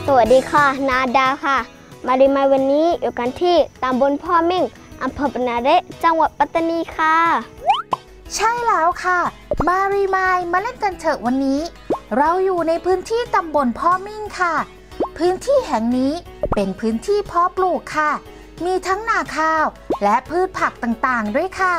สวัสดีค่ะนาดาค่ะมาเรียนวันนี้อยู่กันที่ตำบลพ่อมิ่งอำเภอปนาเระจังหวัดปัตตานีค่ะใช่แล้วค่ะมารีมายมาเล่นกันเถอะวันนี้เราอยู่ในพื้นที่ตำบลพ่อมิ่งค่ะพื้นที่แห่งนี้เป็นพื้นที่เพาะปลูกค่ะมีทั้งนาข้าวและพืชผักต่างๆด้วยค่ะ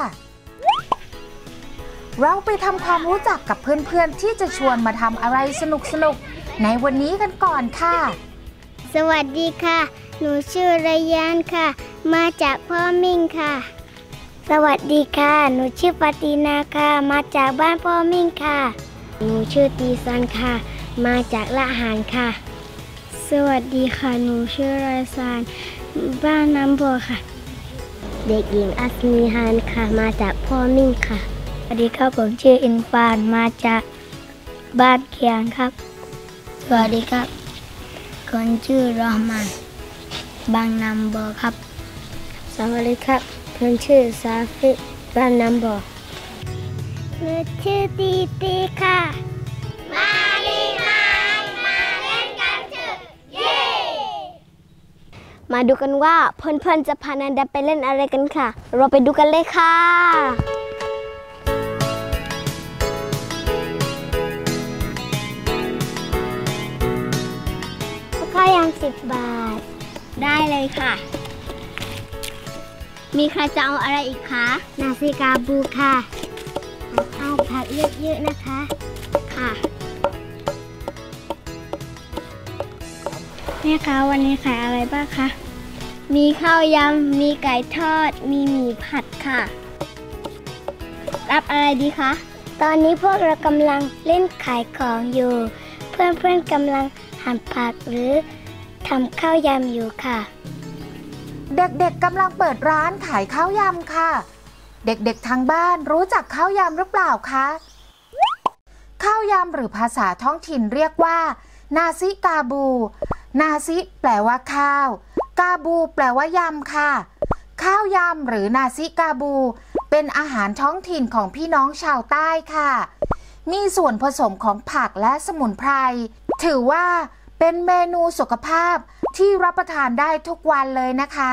เราไปทำความรู้จักกับเพื่อนๆที่จะชวนมาทำอะไรสนุกๆในวันนี้กันก่อนค่ะสวัสดีค่ะหนูชื่อรายานค่ะมาจากพ่อมิ่งค่ะสวัสดีค่ะหนูชื่อปาตีนาค่ะมาจากบ้านพ่อมิ่งค่ะหนูชื่อตีซันค่ะมาจากละหารค่ะสวัสดีค่ะหนูชื่อไรซานบ้านน้ำบัวค่ะเด็กหญิงอัศมีฮานค่ะมาจากพ่อมิ่งค่ะสวัสดีครับผมชื่ออินฟานมาจากบ้านเคียงครับสวัสดีครับคนชื่อรอห์มานบางน้ำบัวครับสวัสดีครับคนชื่อซาฟิบ้านน้ำบัวหนูชื่อตีตีค่ะมาดีมาเล่นกันเถอะเย้มาดูกันว่าเพื่อนๆจะพานันดาไปเล่นอะไรกันค่ะเราไปดูกันเลยค่ะข้าวยำ10 บาทได้เลยค่ะมีใครจะเอาอะไรอีกคะนาซิกาบูค่ะเอาผักเยอะๆนะคะค่ะแม่คะวันนี้ขายอะไรบ้างคะมีข้าวยำมีไก่ทอดมีหมี่ผัดค่ะรับอะไรดีคะตอนนี้พวกเรากำลังเล่นขายของอยู่เพื่อนๆกำลังหั่นผักหรือทำข้าวยำอยู่ค่ะเด็กๆกำลังเปิดร้านขายข้าวยำค่ะเด็กๆทางบ้านรู้จักข้าวยำหรือเปล่าคะข้าวยำหรือภาษาท้องถิ่นเรียกว่านาซิกาบูนาซิแปลว่าข้าวกาบูแปลว่ายำค่ะข้าวยำหรือนาซิกาบูเป็นอาหารท้องถิ่นของพี่น้องชาวใต้ค่ะมีส่วนผสมของผักและสมุนไพรถือว่าเป็นเมนูสุขภาพที่รับประทานได้ทุกวันเลยนะคะ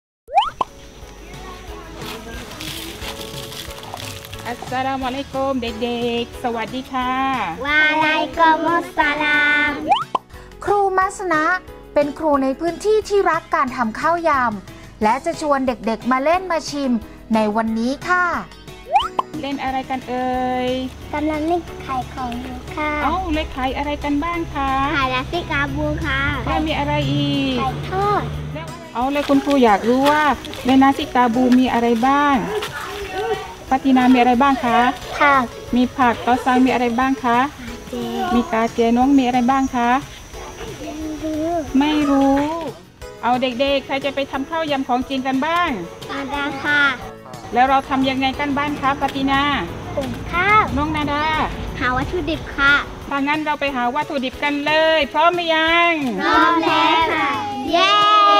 อัสสลามุอะลัยกุมเด็กๆสวัสดีค่ะวะอะลัยกุมุสสลามครูมัสนะเป็นครูในพื้นที่ที่รักการทำข้าวยำและจะชวนเด็กๆมาเล่นมาชิมในวันนี้ค่ะเล่นอะไรกันเอ่ยกำลังเล่นขายของอยู่ค่ะเล่นขายอะไรกันบ้างคะขายนาซิกาบูค่ะแล้วมีอะไรอีกไก่ทอดแล้วคุณครูอยากรู้ว่าในนาซิกาบูมีอะไรบ้างปาตินามีอะไรบ้างคะผักมีผักตอซังมีอะไรบ้างคะมีกาเจน้องมีอะไรบ้างคะไม่รู้เอาเด็กๆใครจะไปทำข้าวยำของจริงกันบ้างนาดาค่ะแล้วเราทำยังไงกันบ้างคะปาตินาหุงข้าวน้องนาดาหาวัตถุดิบค่ะถ้างั้นเราไปหาวัตถุดิบกันเลยพร้อมหรือยังพร้อมแล้วค่ะเย้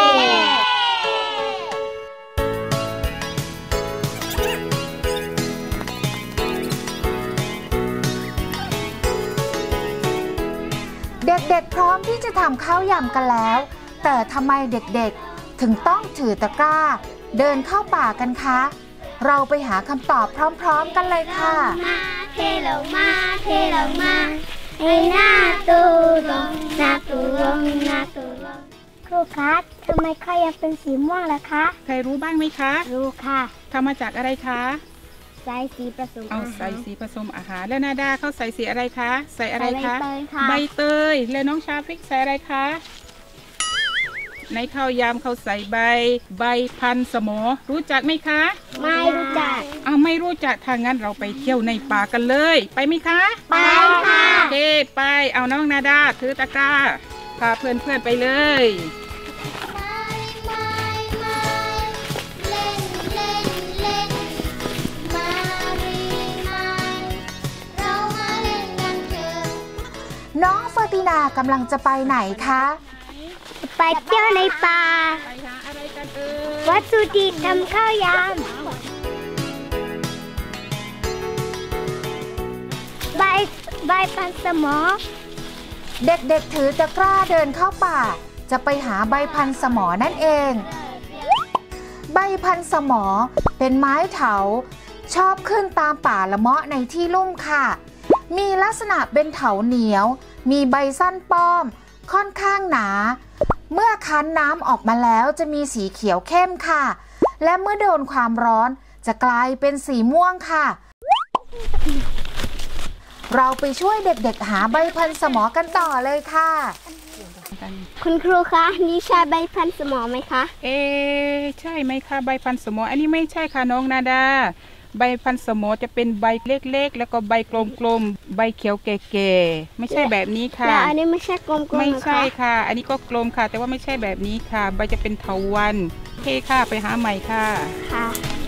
เด็กๆพร้อมที่จะทำข้าวยำกันแล้วแต่ทำไมเด็กๆถึงต้องถือตะกร้าเดินเข้าป่ากันคะเราไปหาคำตอบพร้อมๆกันเลยค่ะเทลงมาเทลงมาให้หน้าตูลงหน้าตูลงหน้าตูลงครูคะทำไมข้าวยำเป็นสีม่วงล่ะคะใครรู้บ้างไหมคะรู้ค่ะทำมาจากอะไรคะใส่สีผสมอาหารใส่สีผสมอาหารแล้วนาดาเขาใส่สีอะไรคะใส่อะไรคะใบเตยแล้วน้องชาฟิกใส่อะไรคะในข้าวยำเขาใส่ใบพันสมอรู้จักไหมคะไม่รู้จักไม่รู้จักถ้างั้นเราไปเที่ยวในป่ากันเลยไปไหมคะไปค่ะโอเคไปเอาน้องนาดาถือตะกร้าพาเพื่อนๆไปเลยน้องฟาตินากำลังจะไปไหนคะไปเที่ยวในป่าไปหาอะไรกันเอ่ยวัตถุดิบทำข้าวยำใบพันสมอเด็กๆถือตะกร้าเดินเข้าป่าจะไปหาใบพันสมอนั่นเองใบพันสมอเป็นไม้เถาชอบขึ้นตามป่าละเมาะในที่ลุ่มค่ะมีลักษณะเป็นเถาเหนียวมีใบสั้นป้อมค่อนข้างหนาเมื่อคั้นน้ำออกมาแล้วจะมีสีเขียวเข้มค่ะและเมื่อโดนความร้อนจะกลายเป็นสีม่วงค่ะเราไปช่วยเด็กๆหาใบพันสมอกันต่อเลยค่ะคุณครูคะนี่ใช่ใบพันสมอไหมคะใช่ไหมคะใบพันสมออันนี้ไม่ใช่ค่ะน้องนาดาใบพันสมอจะเป็นใบเล็กๆแล้วก็ใบกลมๆใบเขียวแก่ๆไม่ใช่แบบนี้ค่ะแล้วอันนี้ไม่ใช่กลมๆไม่ใช่ค่ะอันนี้ก็กลมค่ะแต่ว่าไม่ใช่แบบนี้ค่ะใบจะเป็นเถาวัลย์โอเคค่ะไปหาใหม่ค่ะค่ะ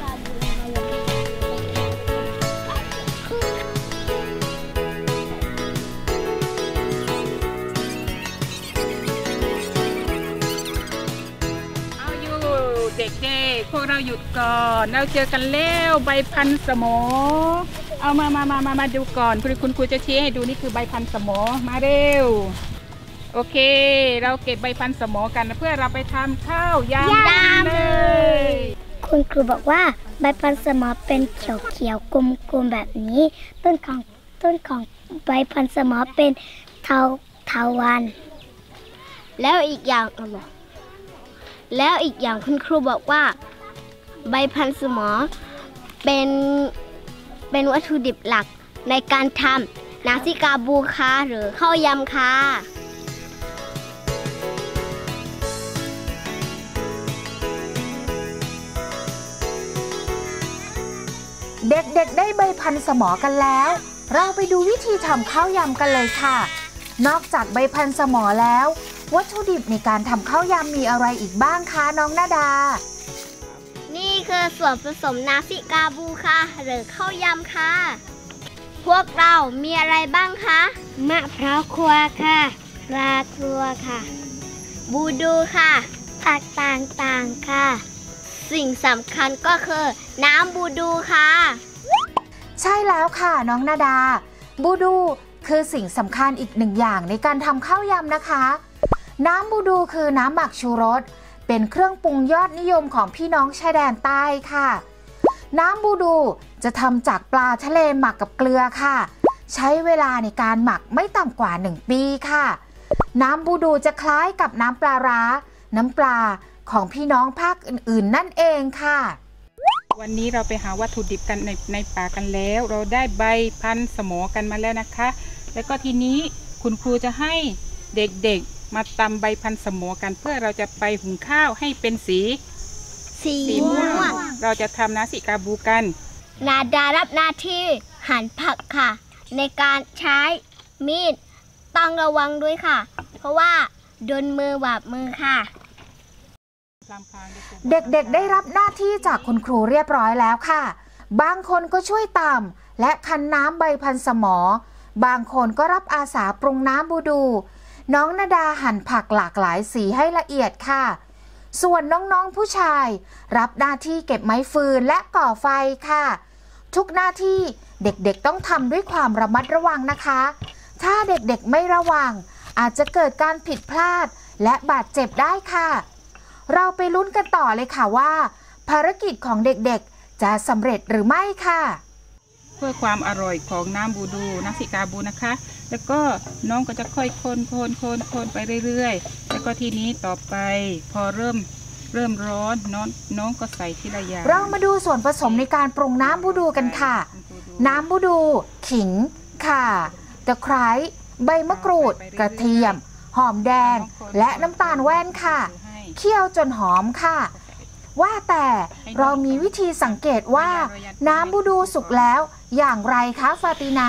เด็กๆพวกเราหยุดก่อนเราเจอกันแล้วใบพันสมอเอามาดูก่อนคุณครูจะชี้ให้ดูนี่คือใบพันสมอมาเร็วโอเคเราเก็บใบพันสมอกันเพื่อเราไปทำข้าวยำเลยคุณครูบอกว่าใบพันสมอเป็นเขียวๆกลมๆแบบนี้ต้นของใบพันสมอเป็นเถาวัลย์แล้วอีกอย่างคุณครูบอกว่าใบพันสมอเป็นวัตถุดิบหลักในการทำนาซิกาบูคาหรือข้าวยำค่ะเด็กๆได้ใบพันสมอกันแล้วเราไปดูวิธีทำข้าวยำกันเลยค่ะนอกจากใบพันสมอแล้ววัตถุดิบในการทำข้าวยำมีอะไรอีกบ้างคะน้องนาดานี่คือส่วนผสมนาซิกาบูค่ะหรือข้าวยำค่ะพวกเรามีอะไรบ้างคะมะพร้าวคั่วค่ะปลาคั่วค่ะบูดูค่ะผักต่างๆค่ะสิ่งสำคัญก็คือน้ำบูดูค่ะใช่แล้วค่ะน้องนาดาบูดูคือสิ่งสำคัญอีกหนึ่งอย่างในการทำข้าวยำนะคะน้ำบูดูคือน้ำหมักชูรสเป็นเครื่องปรุงยอดนิยมของพี่น้องชายแดนใต้ค่ะน้ำบูดูจะทำจากปลาทะเลหมักกับเกลือค่ะใช้เวลาในการหมักไม่ต่ำกว่า1 ปีค่ะน้ำบูดูจะคล้ายกับน้ำปลาร้าน้ำปลาของพี่น้องภาคอื่นๆนั่นเองค่ะวันนี้เราไปหาวัตถุดิบกันในป่ากันแล้วเราได้ใบพันสมอกันมาแล้วนะคะแล้วก็ทีนี้คุณครูจะให้เด็กๆมาตำใบพันสมอกันเพื่อเราจะไปหุงข้าวให้เป็นสีม่วงเราจะทำนาซิกาบูกันนาดารับหน้าที่หั่นผักค่ะในการใช้มีดต้องระวังด้วยค่ะเพราะว่าโดนมือบาดมือค่ะเด็กๆได้รับหน้าที่จากคุณครูเรียบร้อยแล้วค่ะบางคนก็ช่วยตำและคั้นน้ำใบพันสมอบางคนก็รับอาสาปรุงน้ำบูดูน้องนาดาหั่นผักหลากหลายสีให้ละเอียดค่ะส่วนน้องๆผู้ชายรับหน้าที่เก็บไม้ฟืนและก่อไฟค่ะทุกหน้าที่เด็กๆต้องทำด้วยความระมัดระวังนะคะถ้าเด็กๆไม่ระวังอาจจะเกิดการผิดพลาดและบาดเจ็บได้ค่ะเราไปลุ้นกันต่อเลยค่ะว่าภารกิจของเด็กๆจะสำเร็จหรือไม่ค่ะเพื่อความอร่อยของน้ำบูดูนาซิกาบูนะคะแล้วก็น้องก็จะค่อยคนไปเรื่อยๆแล้วก็ทีนี้ต่อไปพอเริ่มร้อนน้องก็ใส่ทีละอย่างเรามาดูส่วนผสมในการปรุงน้ำบูดูกันค่ะน้ำบูดูขิงข่าตะไคร้ใบมะกรูดกระเทียมหอมแดงและน้ำตาลแว่นค่ะเคี่ยวจนหอมค่ะว่าแต่เรามีวิธีสังเกตว่าน้ำบูดูสุกแล้วอย่างไรคะฟาตินา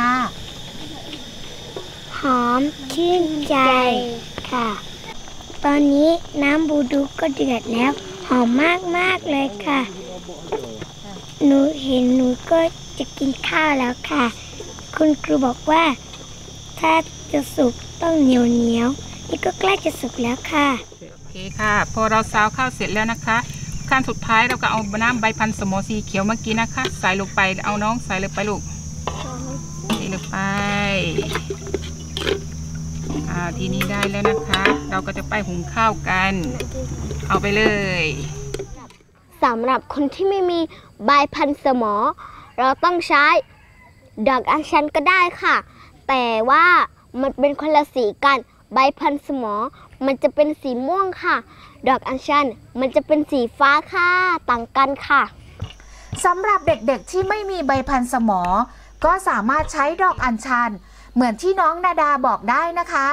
หอมชื่นใจค่ะตอนนี้น้ำบูดูก็เดือดแล้วหอมมากๆเลยค่ะหนูก็จะกินข้าวแล้วค่ะคุณครูบอกว่าถ้าจะสุกต้องเหนียวนี่ก็ใกล้จะสุกแล้วค่ะโอเคค่ะพอเราซาวข้าวเสร็จแล้วนะคะขั้นสุดท้ายเราก็เอาน้ำใบพันสมอสีเขียวเมื่อกี้นะคะใส่ลงไปเอาน้องใส่ลงไปลูกใส่ลงไปทีนี้ได้แล้วนะคะ เราก็จะไปหุงข้าวกัน เอาไปเลยสำหรับคนที่ไม่มีใบพันสมอเราต้องใช้ดอกอัญชันก็ได้ค่ะแต่ว่ามันเป็นคนละสีกันใบพันสมอมันจะเป็นสีม่วงค่ะดอกอัญชันมันจะเป็นสีฟ้าค่ะต่างกันค่ะสำหรับเด็กๆที่ไม่มีใบพันสมอก็สามารถใช้ดอกอัญชันเหมือนที่น้องนาดาบอกได้นะคะ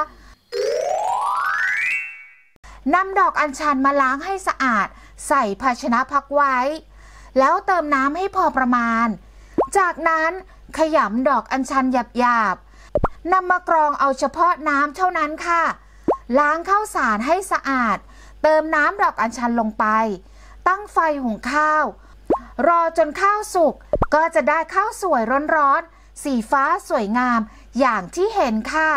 นำดอกอัญชันมาล้างให้สะอาดใส่ภาชนะพักไว้แล้วเติมน้ำให้พอประมาณจากนั้นขยำดอกอัญชันหยาบๆนำมากรองเอาเฉพาะน้ำเท่านั้นค่ะล้างข้าวสารให้สะอาดเติมน้ำดอกอัญชันลงไปตั้งไฟหุงข้าวรอจนข้าวสุกก็จะได้ข้าวสวยร้อนๆสีฟ้าสวยงามอย่างที่เห็นค่ะ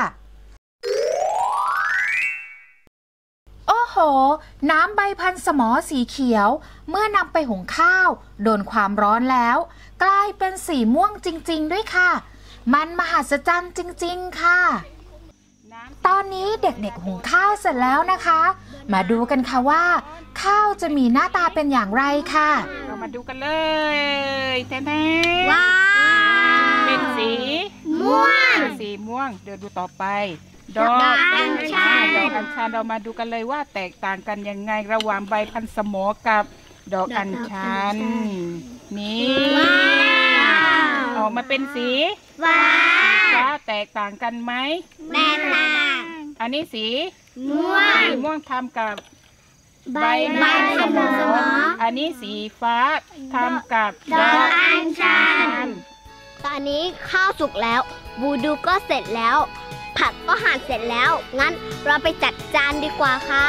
โอ้โหน้ำใบพันสมอสีเขียวเมื่อนำไปหุงข้าวโดนความร้อนแล้วกลายเป็นสีม่วงจริงๆด้วยค่ะมันมหัศจรรย์จริงๆค่ะตอนนี้เด็กๆหุงข้าวเสร็จแล้วนะคะมาดูกันค่ะว่าข้าวจะมีหน้าตาเป็นอย่างไรค่ะเรามาดูกันเลยแท้ๆว้าวเป็นสีม่วงสีม่วงเดี๋ยวดูต่อไปดอกอัญชันเรามาดูกันเลยว่าแตกต่างกันยังไงระหว่างใบพันสมอกับดอกอัญชันนี่ออกมาเป็นสีฟ้าแตกต่างกันไหมแตกต่างอันนี้สีม่วงทำกับใบสมออันนี้สีฟ้าทำกับดอกอัญชันตอนนี้ข้าวสุกแล้วบูดูก็เสร็จแล้วผักก็หั่นเสร็จแล้วงั้นเราไปจัดจานดีกว่าค่ะ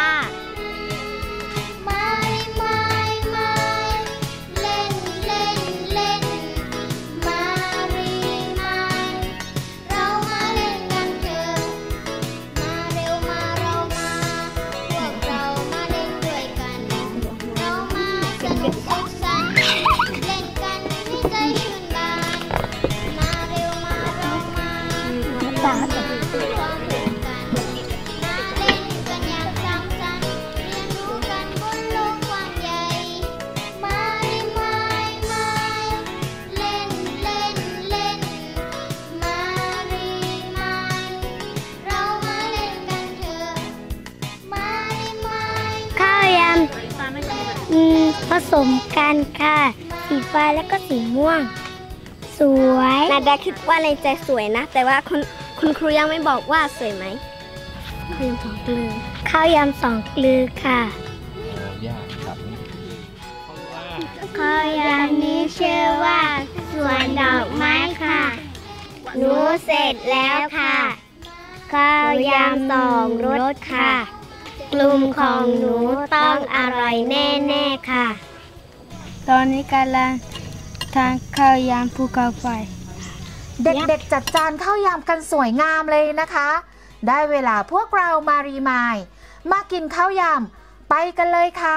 ผสมกันค่ะสีฟ้าแล้วก็สีม่วงสวยนาดาคิดว่าในใจสวยนะแต่ว่าคุณครูยังไม่บอกว่าสวยไหมข้าวยำสองเกลือค่ะข้าวยำนี้ชื่อว่าสวนดอกไม้ค่ะหนูเสร็จแล้วค่ะข้าวยำสองรสค่ะกลุ่มของหนูต้องอร่อยแน่ๆค่ะตอนนี้กำลังทานข้าวยำภูเขาไฟเด็กๆจัดจานข้าวยำกันสวยงามเลยนะคะได้เวลาพวกเรามารีมายมากินข้าวยำไปกันเลยค่ะ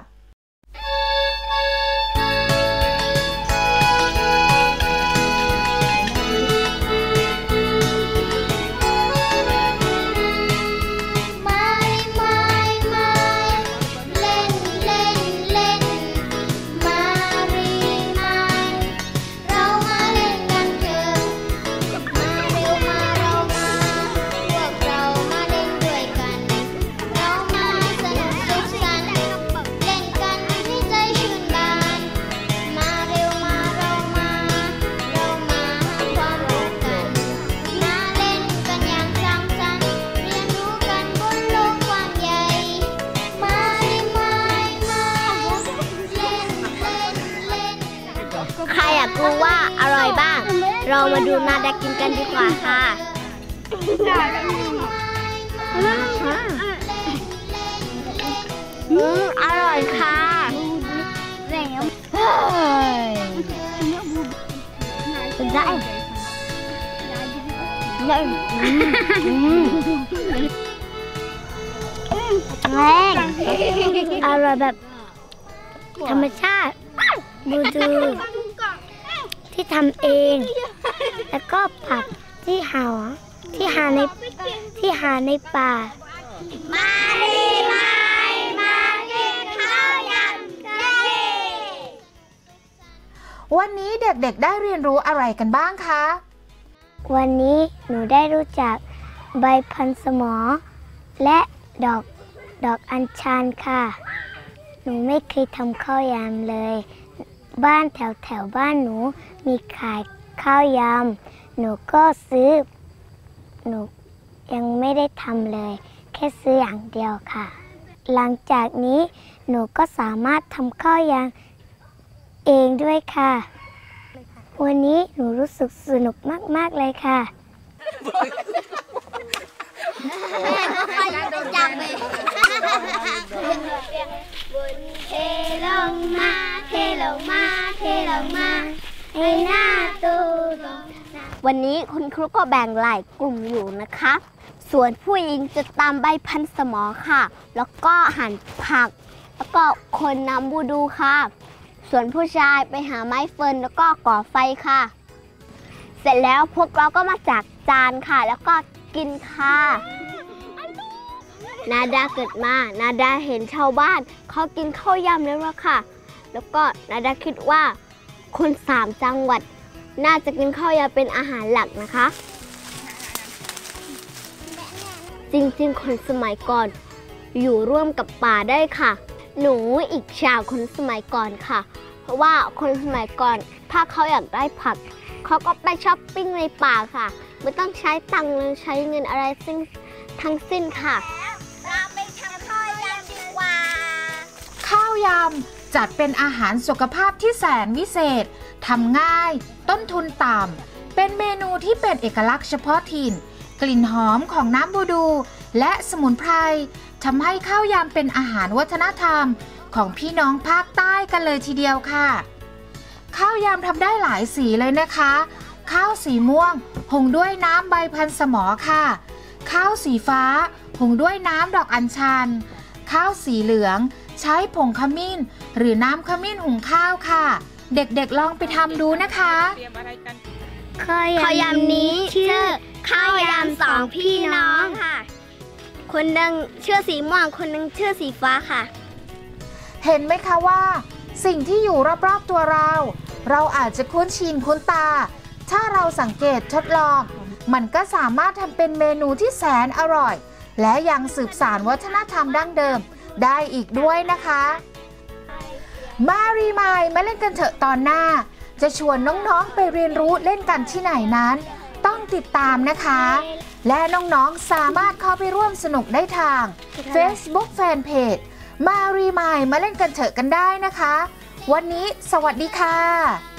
ใครอยากรู้ว่าอร่อยบ้างเรามาดูนาดากินกันดีกว่าค่ะอร่อยค่ะได้แรงอร่อยแบบธรรมชาติบูดูที่ทำเองแล้วก็ผักที่ห่อที่หาในป่ามาดีมากินข้าวยำกันวันนี้เด็กๆได้เรียนรู้อะไรกันบ้างคะวันนี้หนูได้รู้จักใบพันสมอและดอกอัญชันค่ะหนูไม่เคยทำข้าวยำเลยบ้านแถวบ้านหนูมีขายข้าวยำหนูก็ซื้อหนูยังไม่ได้ทำเลยแค่ซื้ออย่างเดียวค่ะหลังจากนี้หนูก็สามารถทำข้าวยำเองด้วยค่ะวันนี้หนูรู้สึกสนุกมากๆเลยค่ะแม่ก็ไปจังเลยเทลงมาให้หน้าตูวันนี้คุณครูก็แบ่งหลายกลุ่มอยู่นะคะส่วนผู้หญิงจะตำใบพันสมอค่ะแล้วก็หั่นผักแล้วก็คนนำบูดูค่ะส่วนผู้ชายไปหาไม้เฟิร์นแล้วก็ก่อไฟค่ะเสร็จแล้วพวกเราก็มาจัดจานค่ะแล้วก็กินค่ะนาดาเกิดมานาดาเห็นชาวบ้านเขากินข้าวยำแล้วค่ะแล้วก็นาดาคิดว่าคน3 จังหวัดน่าจะกินข้าวยำเป็นอาหารหลักนะคะจริงๆคนสมัยก่อนอยู่ร่วมกับป่าได้ค่ะหนูอีกชาวคนสมัยก่อนค่ะเพราะว่าคนสมัยก่อนถ้าเขาอยากได้ผักเขาก็ไปช้อปปิ้งในป่าค่ะไม่ต้องใช้ตังค์หรือใช้เงินอะไรทั้งสิ้นค่ะเราไปทำข้าวยำดีกว่าข้าวยำจัดเป็นอาหารสุขภาพที่แสนวิเศษทำง่ายต้นทุนต่ำเป็นเมนูที่เป็นเอกลักษณ์เฉพาะถิ่นกลิ่นหอมของน้ำบูดูและสมุนไพรทำให้ข้าวยำเป็นอาหารวัฒนธรรมของพี่น้องภาคใต้กันเลยทีเดียวค่ะข้าวยำทำได้หลายสีเลยนะคะข้าวสีม่วงหุงด้วยน้ำใบพันสมอค่ะข้าวสีฟ้าหุงด้วยน้ำดอกอัญชันข้าวสีเหลืองใช้ผงขมิ้นหรือน้ำขมิ้นหุงข้าวค่ะเด็กๆลองไปทำดูนะคะข้าวยำนี้ชื่อข้าวยำ2 พี่น้องค่ะคนหนึ่งชื่อสีม่วงคนหนึ่งชื่อสีฟ้าค่ะเห็นไหมคะว่าสิ่งที่อยู่รอบๆตัวเราอาจจะคุ้นชินคุ้นตาถ้าเราสังเกตทดลองมันก็สามารถทำเป็นเมนูที่แสนอร่อยและยังสืบสานวัฒนธรรมดั้งเดิมได้อีกด้วยนะคะมารีมายมาเล่นกันเถอะตอนหน้าจะชวนน้องๆไปเรียนรู้เล่นกันที่ไหนนั้นต้องติดตามนะคะและน้องๆสามารถเข้าไปร่วมสนุกได้ทาง Facebook Fanpage มารีมายมาเล่นกันเถอะกันได้นะคะวันนี้สวัสดีค่ะ